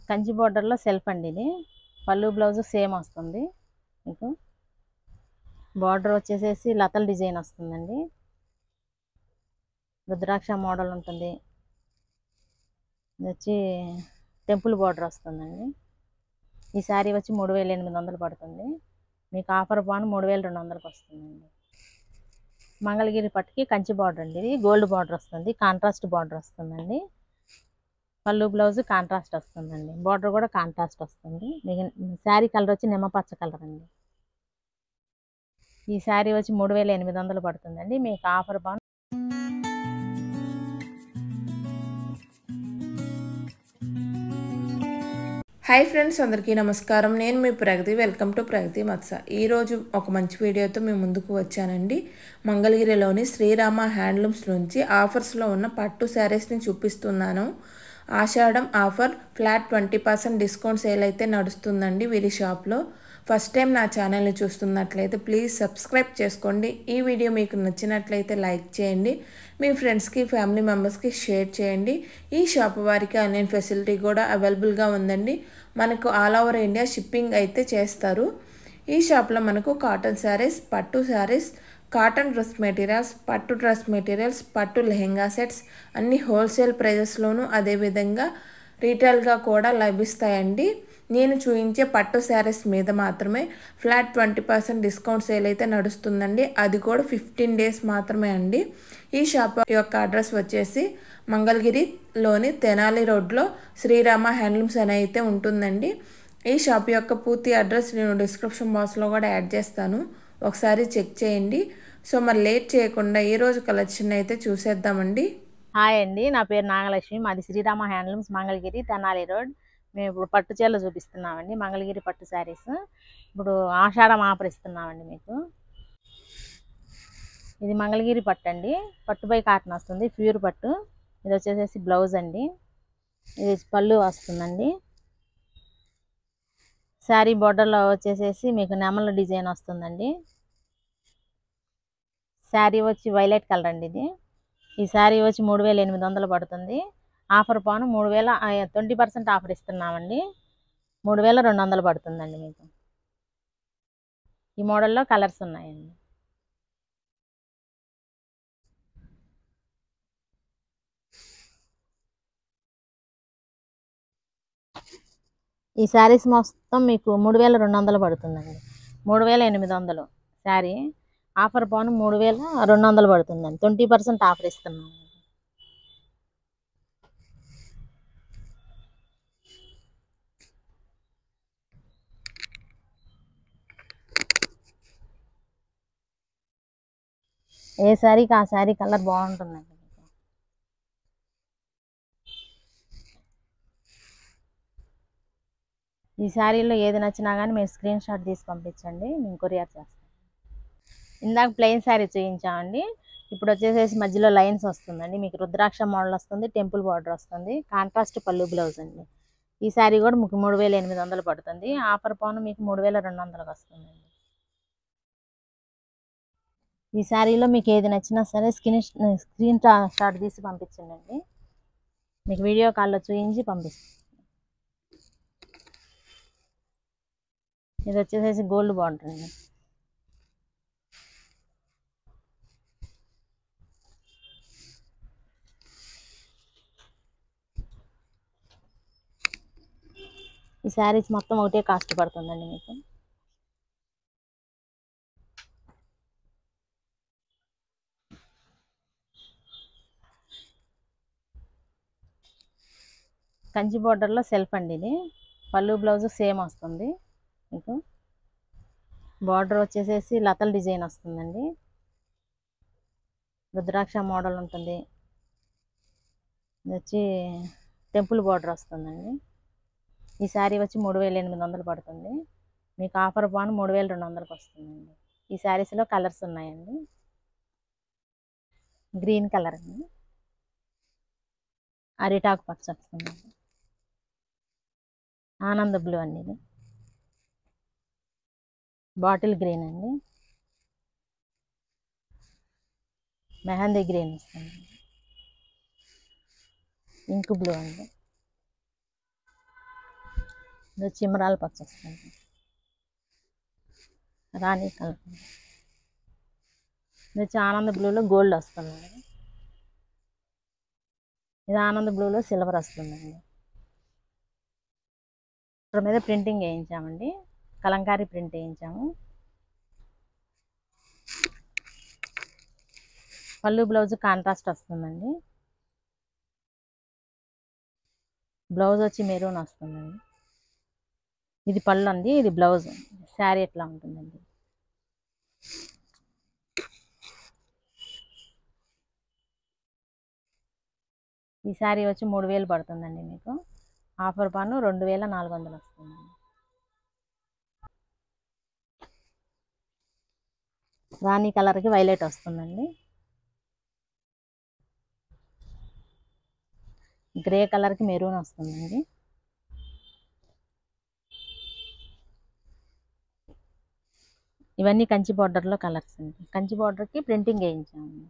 కంచి బోర్డర్లో సెల్ఫ్ అండి ఇది. పళ్ళు బ్లౌజ్ సేమ్ వస్తుంది. మీకు బార్డర్ వచ్చేసేసి లతల్ డిజైన్ వస్తుందండి. రుద్రాక్ష మోడల్ ఉంటుంది. ఇది వచ్చి టెంపుల్ బార్డర్ వస్తుందండి. ఈ శారీ వచ్చి 3800 పడుతుంది. మీకు ఆఫర్ బాను 3200కి వస్తుందండి. మంగళగిరి పట్టుకి కంచి బార్డర్ అండి. ఇది గోల్డ్ బార్డర్ వస్తుంది. కాంట్రాస్ట్ బార్డర్ వస్తుందండి. పళ్ళు బ్లౌజ్ కాంట్రాస్ట్ వస్తుందండి. బార్డర్ కూడా కాంట్రాస్ట్ వస్తుంది. మీకు శారీ కలర్ వచ్చి నిమ్మపచ్చ కలర్ అండి. ఈ శారీ వచ్చి 3800 పడుతుందండి. మీకు ఆఫర్ బాను హాయ్ ఫ్రెండ్స్, అందరికీ నమస్కారం. నేను మీ ప్రగతి. వెల్కమ్ టు ప్రగతి మత్స. ఈరోజు ఒక మంచి వీడియోతో మేము ముందుకు వచ్చానండి. మంగళగిరిలోని శ్రీరామ హ్యాండ్లూమ్స్ నుంచి ఆఫర్స్లో ఉన్న పట్టు శారీస్ని చూపిస్తున్నాను. Ashadam offer flat 20% discount sale అయితే నడుస్తుందండి వీరి షాప్లో. ఫస్ట్ టైం నా ఛానల్ని చూస్తున్నట్లయితే ప్లీజ్ సబ్స్క్రైబ్ చేసుకోండి. ఈ వీడియో మీకు నచ్చినట్లయితే లైక్ చేయండి. మీ ఫ్రెండ్స్కి ఫ్యామిలీ మెంబర్స్కి షేర్ చేయండి. ఈ షాప్ వారికి ఆన్లైన్ ఫెసిలిటీ కూడా అవైలబుల్గా ఉందండి. మనకు ఆల్ ఓవర్ ఇండియా షిప్పింగ్ అయితే చేస్తారు. ఈ షాప్లో మనకు కాటన్ శారీస్, పట్టు శారీస్, కాటన్ డ్రెస్ మెటీరియల్స్, పట్టు డ్రెస్ మెటీరియల్స్, పట్టు లెహెంగా సెట్స్ అన్ని హోల్సేల్ ప్రైజెస్లోనూ అదేవిధంగా రీటైల్గా కూడా లభిస్తాయండి. నేను చూపించే పట్టు శారీస్ మీద మాత్రమే ఫ్లాట్ 20% డిస్కౌంట్ సేల్ అయితే నడుస్తుందండి. అది కూడా 15 డేస్ మాత్రమే అండి. ఈ షాప్ యొక్క అడ్రస్ వచ్చేసి మంగళగిరిలోని తెనాలి రోడ్లో శ్రీరామ హ్యాండ్లూమ్స్ అని అయితే ఉంటుందండి. ఈ షాప్ యొక్క పూర్తి అడ్రస్ నేను డిస్క్రిప్షన్ బాక్స్లో కూడా యాడ్ చేస్తాను, ఒకసారి చెక్ చేయండి. సో మరి లేట్ చేయకుండా ఈరోజు కలెక్షన్ అయితే చూసేద్దామండి. హాయ్ అండి, నా పేరు నాగలక్ష్మి. మాది శ్రీరామ హ్యాండ్లూమ్స్, మంగళగిరి, తెనాలి రోడ్. మేము ఇప్పుడు పట్టు చీరలు చూపిస్తున్నామండి. మంగళగిరి పట్టు శారీస్ ఇప్పుడు ఆషాఢం ఆఫర్ ఇస్తున్నామండి మీకు. ఇది మంగళగిరి పట్టు అండి. పట్టు బై కాటన్ వస్తుంది, ప్యూర్ పట్టు. ఇది వచ్చేసేసి బ్లౌజ్ అండి. ఇది పళ్ళు వస్తుందండి. శారీ బోర్డర్లో వచ్చేసేసి మీకు నెమల డిజైన్ వస్తుందండి. శారీ వచ్చి వైలెట్ కలర్ అండి. ఇది ఈ శారీ వచ్చి 3800 పడుతుంది. ఆఫర్ పాను 20% ఆఫర్ ఇస్తున్నామండి. 3200 పడుతుందండి మీకు. ఈ మోడల్లో కలర్స్ ఉన్నాయండి. ఈ శారీస్ మొత్తం మీకు 3200 పడుతుందండి. 3800 శారీ. ఆఫర్ పాను 3200 పడుతుందండి. 20% ఆఫర్ ఇస్తున్నాము. ఏ శారీకి ఆ శారీ కలర్ బాగుంటుందండి. ఈ శారీలో ఏది నచ్చినా కానీ మీరు స్క్రీన్ షాట్ తీసి పంపించండి, మేము కొరియర్ చేస్తాం. ఇందాక ప్లెయిన్ శారీ చూపించామండి. ఇప్పుడు వచ్చేసేసి మధ్యలో లైన్స్ వస్తుందండి. మీకు రుద్రాక్ష మోడల్ వస్తుంది, టెంపుల్ బార్డర్ వస్తుంది, కాంట్రాస్ట్ పళ్ళు బ్లౌజ్ అండి. ఈ శారీ కూడా మీకు 3800 పడుతుంది. ఆఫర్ పౌన్ మీకు 3200కి వస్తుందండి. ఈ శారీలో మీకు ఏది నచ్చినా సరే స్క్రీన్ షాట్ తీసి పంపించండి, మీకు వీడియో కాల్లో చూపించి పంపిస్తాం. ఇది వచ్చేసేసి గోల్డ్ బార్డర్ అండి. ఈ శారీస్ మొత్తం ఒకటే కాస్ట్ పడుతుందండి మీకు. కంచి బోర్డర్లో సెల్ఫ్ అండి. ఇది పళ్ళు బ్లౌజ్ సేమ్ వస్తుంది. మీకు బార్డర్ వచ్చేసేసి లతల్ డిజైన్ వస్తుందండి. రుద్రాక్ష మోడల్ ఉంటుంది. ఇది వచ్చి టెంపుల్ బార్డర్ వస్తుందండి. ఈ శారీ వచ్చి 3800 పడుతుంది. మీకు ఆఫర్ బాను 3200కి వస్తుందండి. ఈ శారీస్లో కలర్స్ ఉన్నాయండి. గ్రీన్ కలర్ అండి, అరిటాకు పచ్చ వస్తుందండి, ఆనంద బ్లూ అండి, ఇది బాటిల్ గ్రీన్ అండి, మెహందీ గ్రీన్ వస్తుంది, ఇంక్ బ్లూ అండి, ఇది చిమ్మరాల పచ్చ వస్తుంది, రాణి కలర్. ఇది వచ్చి ఆనంద్ బ్లూలో గోల్డ్ వస్తుందండి. ఇది ఆనంద్ బ్లూలో సిల్వర్ వస్తుందండి. ఇక్కడ మీద ప్రింటింగ్ వేయించామండి, కలంకారీ ప్రింట్ వేయించాము. పళ్ళు బ్లౌజ్ కాంట్రాస్ట్ వస్తుందండి. బ్లౌజ్ వచ్చి మెరూన్ వస్తుందండి. ఇది పళ్ళు అండి, ఇది బ్లౌజ్. శారీ ఎట్లా ఉంటుందండి. ఈ శారీ వచ్చి 3000 పడుతుందండి మీకు. ఆఫర్ పాను 2400 వస్తుందండి. రాణి కలర్కి వైలెట్ వస్తుందండి. గ్రే కలర్కి మెరూన్ వస్తుందండి. ఇవన్నీ కంచి బార్డర్లో కలర్స్ అండి. కంచి బార్డర్కి ప్రింటింగ్ వేయించామండి.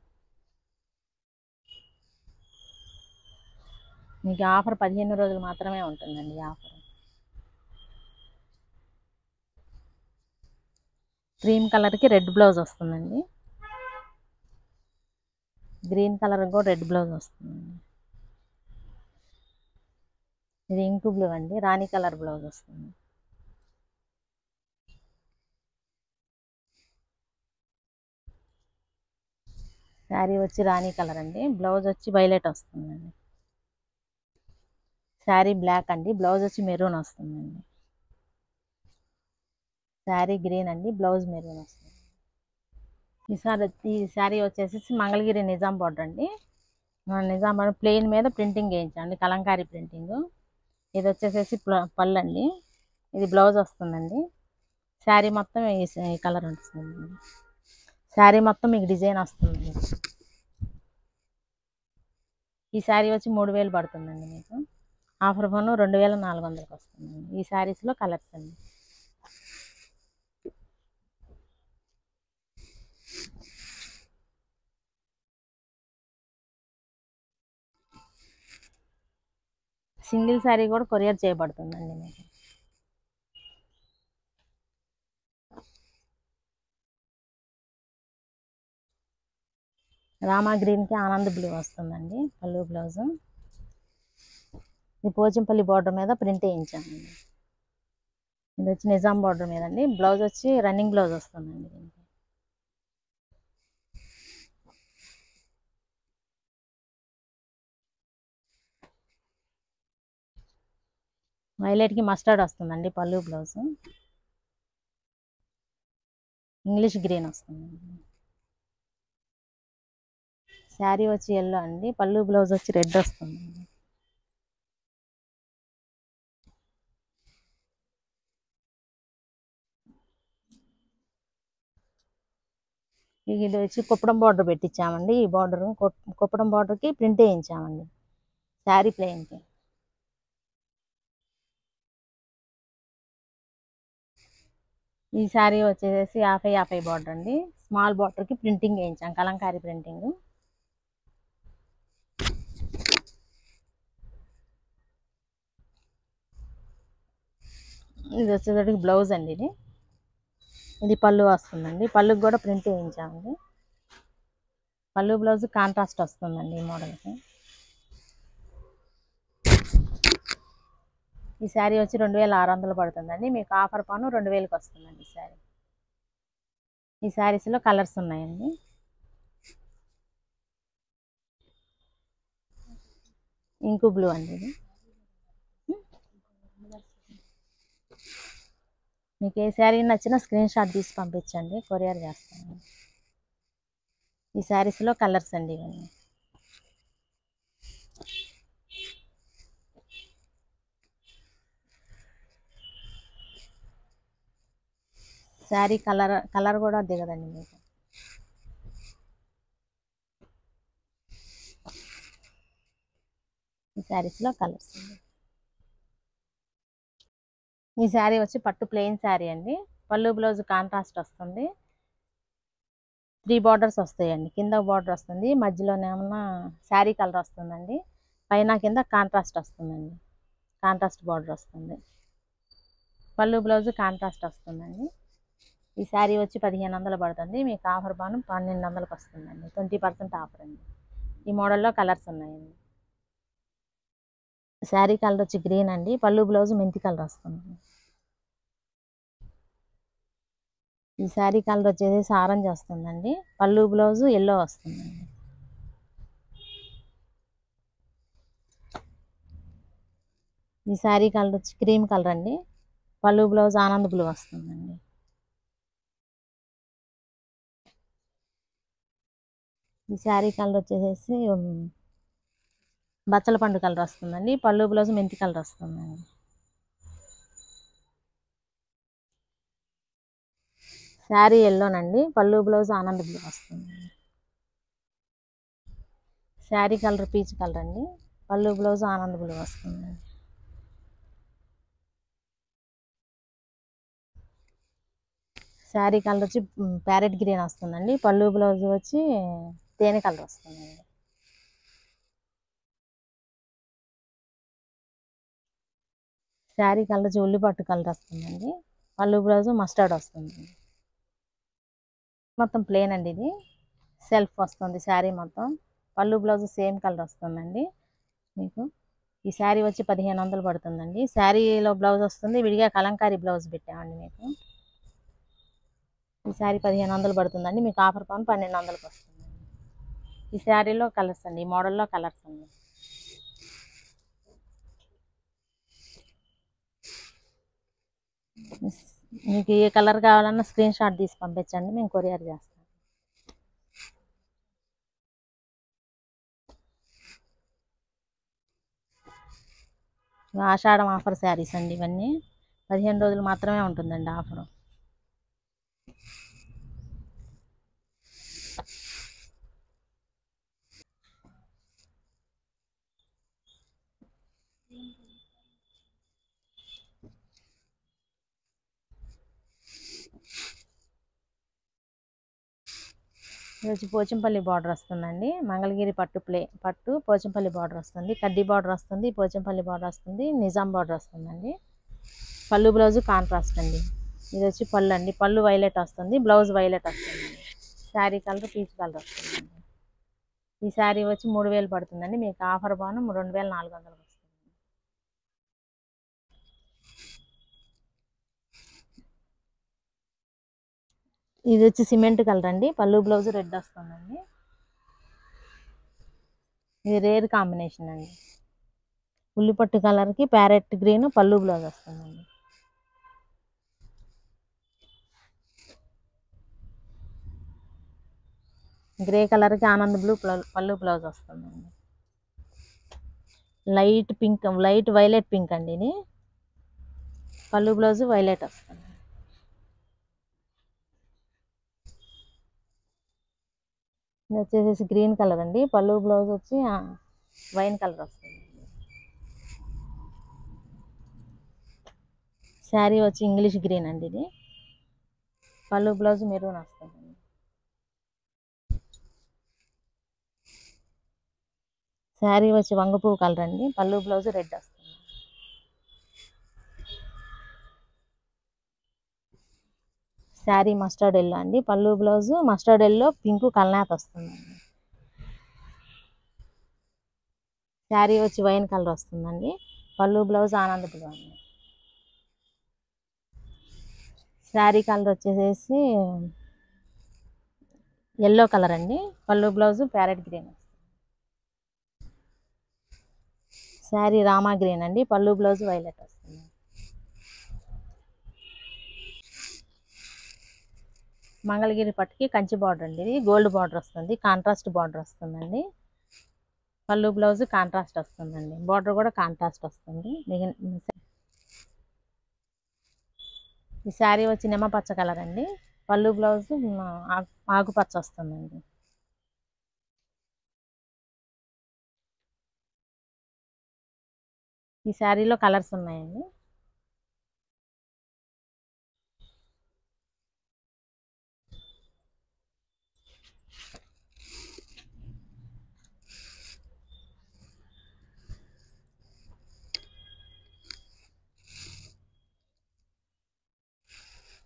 మీకు ఆఫర్ 15 రోజులు మాత్రమే ఉంటుందండి. ఆఫర్ క్రీమ్ కలర్కి రెడ్ బ్లౌజ్ వస్తుందండి. గ్రీన్ కలర్ కూడా రెడ్ బ్లౌజ్ వస్తుందండి. ఇది ఇంకు బ్లూ అండి, రాణి కలర్ బ్లౌజ్ వస్తుంది. శారీ వచ్చి రాణి కలర్ అండి, బ్లౌజ్ వచ్చి వైలెట్ వస్తుందండి. శారీ బ్లాక్ అండి, బ్లౌజ్ వచ్చి మెరూన్ వస్తుందండి. శారీ గ్రీన్ అండి, బ్లౌజ్ మెరూన్ వస్తుంది. ఈ శారీ వచ్చేసి మంగళగిరి నిజాం బార్డర్ అండి. నిజాం బార్డర్ ప్లెయిన్ మీద ప్రింటింగ్ వేయించండి, కలంకారీ ప్రింటింగ్. ఇది వచ్చేసేసి పళ్ళు అండి, ఇది బ్లౌజ్ వస్తుందండి. శారీ మొత్తం ఈ కలర్ వస్తుందండి. శారీ మొత్తం మీకు డిజైన్ వస్తుంది. ఈ శారీ వచ్చి 3000 పడుతుందండి మీకు. ఆఫర్ ఫోన్ 2400 వస్తుందండి. ఈ శారీస్లో కలర్స్ అండి. సింగిల్ శారీ కూడా కొరియర్ చేయబడుతుందండి మీకు. రామా గ్రీన్కి ఆనంద్ బ్లూ వస్తుందండి పళ్ళు బ్లౌజ్. ఇది పోచంపల్లి బార్డర్ మీద ప్రింట్ వేయించామండి. ఇది వచ్చి నిజాం బార్డర్ మీద అండి, బ్లౌజ్ వచ్చి రన్నింగ్ బ్లౌజ్ వస్తుందండి దీనికి. వైలెట్కి మస్టర్డ్ వస్తుందండి పళ్ళు బ్లౌజ్. ఇంగ్లీష్ గ్రీన్ వస్తుందండి. శారీ వచ్చి ఎల్లో అండి, పళ్ళు బ్లౌజ్ వచ్చి రెడ్ వస్తుందండి. ఇది వచ్చి కుప్పడం బార్డర్ పెట్టించామండి. ఈ బార్డర్ కుప్పడం బార్డర్కి ప్రింట్ వేయించామండి శారీ ప్లెయిన్కి. ఈ శారీ వచ్చేసి 50-50 బార్డర్ అండి, స్మాల్ బార్డర్కి ప్రింటింగ్ వేయించాం, కలంకారీ ప్రింటింగ్. ఇది వచ్చేసరికి బ్లౌజ్ అండి. ఇది పళ్ళు వస్తుందండి, పళ్ళుకి కూడా ప్రింట్ వేయించామండి. పళ్ళు బ్లౌజ్ కాంట్రాస్ట్ వస్తుందండి ఈ మోడల్కి. ఈ శారీ వచ్చి 2600 పడుతుందండి మీకు. ఆఫర్ పాను 2000కి వస్తుందండి ఈ శారీ. ఈ శారీస్లో కలర్స్ ఉన్నాయండి. ఇంకు బ్లూ అండి ఇది. మీకు ఏ శారీ నచ్చినా స్క్రీన్ షాట్ తీసి పంపించండి, కొరియర్ చేస్తాను. ఈ శారీస్లో కలర్స్ అండి ఇవన్నీ. శారీ కలర్ కూడా దిగదండి మీకు. ఈ శారీస్లో కలర్స్ అండి. ఈ శారీ వచ్చి పట్టు ప్లెయిన్ శారీ అండి, పళ్ళు బ్లౌజ్ కాంట్రాస్ట్ వస్తుంది. 3 బార్డర్స్ వస్తాయండి, కింద బార్డర్ వస్తుంది, మధ్యలోనేమన్నా శారీ కలర్ వస్తుందండి, పైన కింద కాంట్రాస్ట్ వస్తుందండి, కాంట్రాస్ట్ బార్డర్ వస్తుంది. పళ్ళు బ్లౌజ్ కాంట్రాస్ట్ వస్తుందండి. ఈ శారీ వచ్చి 1500 పడుతుంది. మీకు ఆఫర్ బాను 1200కి వస్తుందండి. 20% ఆఫర్ అండి. ఈ మోడల్లో కలర్స్ ఉన్నాయండి. శారీ కలర్ వచ్చి గ్రీన్ అండి. పళ్ళు బ్లౌజ్ మెంతి కలర్ వస్తుంది. ఈ శారీ కలర్ వచ్చేసి ఆరెంజ్ వస్తుందండి. పళ్ళు బ్లౌజ్ ఎల్లో వస్తుందండి. ఈ శారీ కలర్ వచ్చి క్రీమ్ కలర్ అండి. పళ్ళు బ్లౌజ్ ఆనంద్ బ్లూ వస్తుందండి. ఈ శారీ కలర్ వచ్చేసి బచ్చల పండు కలర్ వస్తుందండి. పళ్ళు బ్లౌజ్ మెంతి కలర్ వస్తుందండి. శారీ ఎల్లోనండి. పళ్ళు బ్లౌజ్ ఆనంద్ బ్లూ వస్తుంది. శారీ కలర్ పీచ్ కలర్ అండి. పళ్ళు బ్లౌజ్ ఆనంద్ బ్లూ వస్తుంది. శారీ కలర్ వచ్చి ప్యారెట్ గ్రీన్ వస్తుందండి. పళ్ళు బ్లౌజ్ వచ్చి తేనె కలర్ వస్తుందండి. శారీ కలర్ వచ్చి ఉల్లిపట్టు కలర్ వస్తుందండి. పళ్ళు బ్లౌజ్ మస్టర్డ్ వస్తుంది. మొత్తం ప్లేన్ అండి. ఇది సెల్ఫ్ వస్తుంది శారీ మొత్తం. పళ్ళు బ్లౌజ్ సేమ్ కలర్ వస్తుందండి. మీకు ఈ శారీ వచ్చి 1500 పడుతుందండి. శారీలో బ్లౌజ్ వస్తుంది. విడిగా కలంకారీ బ్లౌజ్ పెట్టామండి మీకు. ఈ శారీ 1500 పడుతుందండి. మీకు ఆఫర్ పవన్ 1200కి వస్తుందండి. ఈ శారీలో కలర్స్ అండి. ఈ మోడల్లో కలర్స్ అండి. మీకు ఏ కలర్ కావాలన్నా స్క్రీన్ షాట్ తీసి పంపించండి, మేము కొరియర్ చేస్తాం. ఆషాఢం ఆఫర్ శారీస్ అండి. ఇవన్నీ 15 రోజులు మాత్రమే ఉంటుందండి ఆఫరు. ఇది వచ్చి పోచంపల్లి బార్డర్ వస్తుందండి. మంగళగిరి పట్టు పోచంపల్లి బార్డర్ వస్తుంది. కడ్డీ బార్డర్ వస్తుంది. పోచంపల్లి బార్డర్ వస్తుంది. నిజాం బార్డర్ వస్తుందండి. పళ్ళు బ్లౌజ్ కాంట్రాస్ట్ అండి. ఇది వచ్చి పళ్ళు అండి. పళ్ళు వైలెట్ వస్తుంది. బ్లౌజ్ వైలెట్ వస్తుంది. శారీ కలర్ పీచ్ కలర్ వస్తుందండి. ఈ శారీ వచ్చి 3000 పడుతుందండి. మీకు ఆఫర్ బాను 2400 వస్తుంది. ఇది వచ్చి సిమెంట్ కలర్ అండి. పళ్ళు బ్లౌజ్ రెడ్ వస్తుందండి. ఇది రేర్ కాంబినేషన్ అండి. ఉల్లిపట్టు కలర్కి ప్యారెట్ గ్రీన్ పళ్ళు బ్లౌజ్ వస్తుందండి. గ్రే కలర్కి ఆనంద్ బ్లూ పళ్ళు బ్లౌజ్ వస్తుందండి. Light pink, light violet pink అండి. ఇది పళ్ళు బ్లౌజ్ వైలెట్ వస్తుంది. ఇది వచ్చేసి గ్రీన్ కలర్ అండి. పళ్ళు బ్లౌజ్ వచ్చి వైన్ కలర్ వస్తుంది. శారీ వచ్చి ఇంగ్లీష్ గ్రీన్ అండి. ఇది పళ్ళు బ్లౌజ్ మెరూన్ వస్తుంది. శారీ వచ్చి వంగపువ్వు కలర్ అండి. పళ్ళు బ్లౌజ్ రెడ్ వస్తుంది. శారీ మస్టర్డ్ ఎల్లో అండి. పళ్ళు బ్లౌజ్ మస్టర్డ్ ఎల్లో పింక్ కల్నాథ్ వస్తుందండి. శారీ వచ్చి వైన్ కలర్ వస్తుందండి. పళ్ళు బ్లౌజ్ ఆనంద్ బ్లూ అండి. శారీ కలర్ వచ్చేసి ఎల్లో కలర్ అండి. పళ్ళు blouse parrot green. Sari Rama green అండి. పళ్ళు బ్లౌజ్ వైలెట్ వస్తుంది. మంగళగిరి పట్టుకి కంచి బార్డర్ అండి. ఇది గోల్డ్ బార్డర్ వస్తుంది. కాంట్రాస్ట్ బార్డర్ వస్తుందండి. పళ్ళు బ్లౌజ్ కాంట్రాస్ట్ వస్తుందండి. బార్డర్ కూడా కాంట్రాస్ట్ వస్తుంది. ఈ శారీ వచ్చి నిమ్మపచ్చ కలర్ అండి. పళ్ళు బ్లౌజ్ ఆకుపచ్చ వస్తుందండి. ఈ శారీలో కలర్స్ ఉన్నాయండి.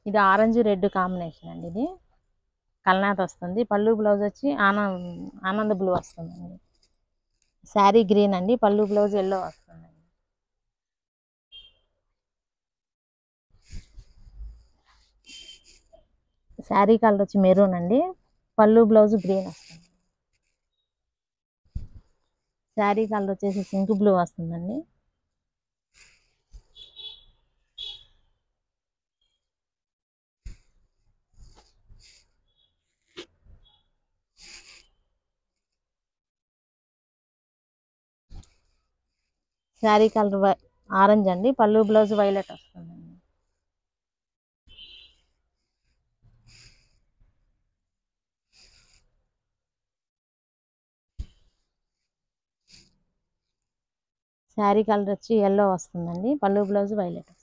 ఇది ఆరెంజ్ రెడ్ కాంబినేషన్ అండి. ఇది కల్నాథ్ వస్తుంది. పళ్ళు బ్లౌజ్ వచ్చి ఆనంద్ బ్లూ వస్తుందండి. శారీ గ్రీన్ అండి, పళ్ళు బ్లౌజ్ ఎల్లో వస్తుందండి. శారీ కలర్ వచ్చి మెరూన్ అండి, పళ్ళు బ్లౌజ్ గ్రీన్ వస్తుంది. శారీ కలర్ వచ్చేసి సింక్ బ్లూ వస్తుందండి. శారీ కలర్ ఆరెంజ్ అండి, పళ్ళు బ్లౌజ్ వైలెట్ వస్తుందండి. శారీ కలర్ వచ్చి ఎల్లో వస్తుందండి, పళ్ళు బ్లౌజ్ వైలెట్.